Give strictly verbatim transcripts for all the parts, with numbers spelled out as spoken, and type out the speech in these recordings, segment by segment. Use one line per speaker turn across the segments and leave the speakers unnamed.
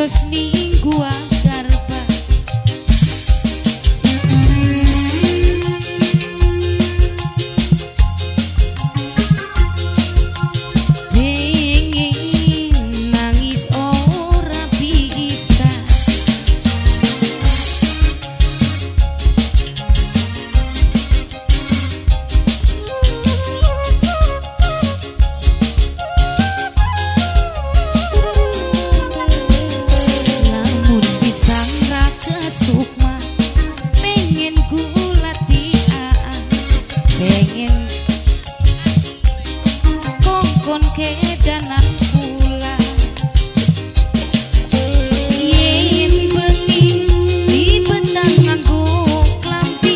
Jos ning gua garba pengen nangis ora bisa lamun bisa ngeraka sukma pengen gulat tiaan pengen kongkon kedanan pula yen bengi di petang nganggo klambi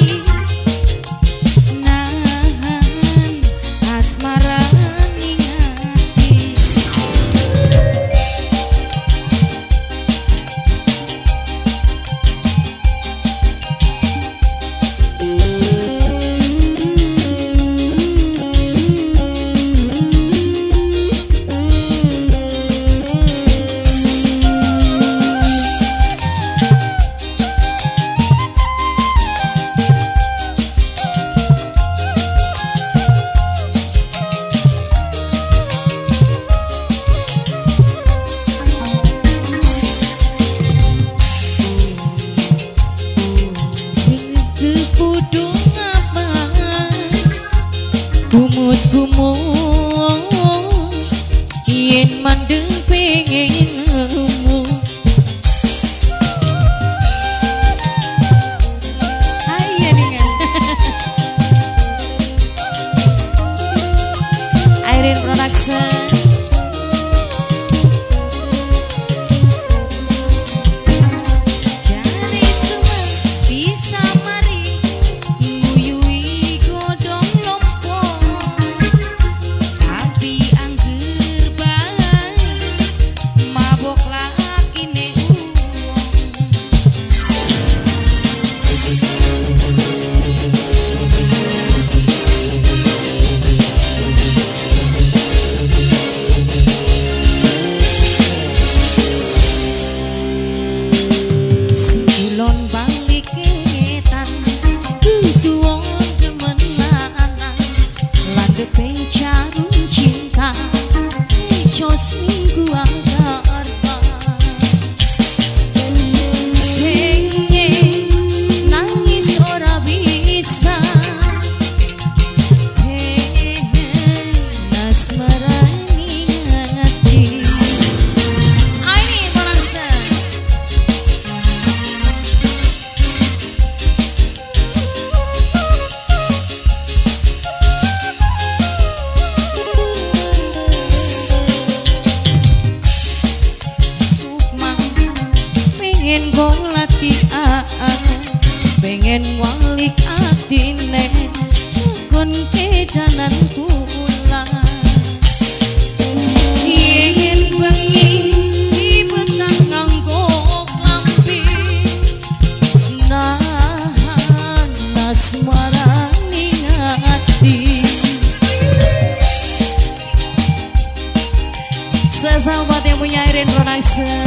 nahan asmara ning ati gumut-gumut yen mandeng pengen nemu ayo ningan Airin Production Jos ning gua garba pengen nangis ora bisa pengen asmara ning ati aini balangsa pengen golat tiaan pengen walik atine kon kedanan kula yen bengi di petang nganggo klambi nahan asmara ning ati sesahabat yang punya Airin Production